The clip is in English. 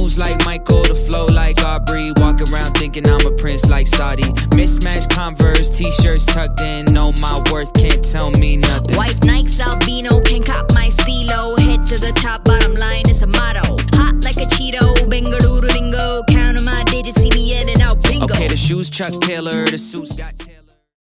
moves like Michael, the flow like Aubrey. Walk around thinking I'm a prince like Saudi. Mismatched Converse, t-shirts tucked in. Know my worth, can't tell me nothing. White Nikes, albino, can cop my stilo. Head to the top, bottom line is a motto. Hot like a Cheeto, Bengaluru lingo. Counting my digits, see me yelling out bingo. Okay, the shoes Chuck Taylor, the suits got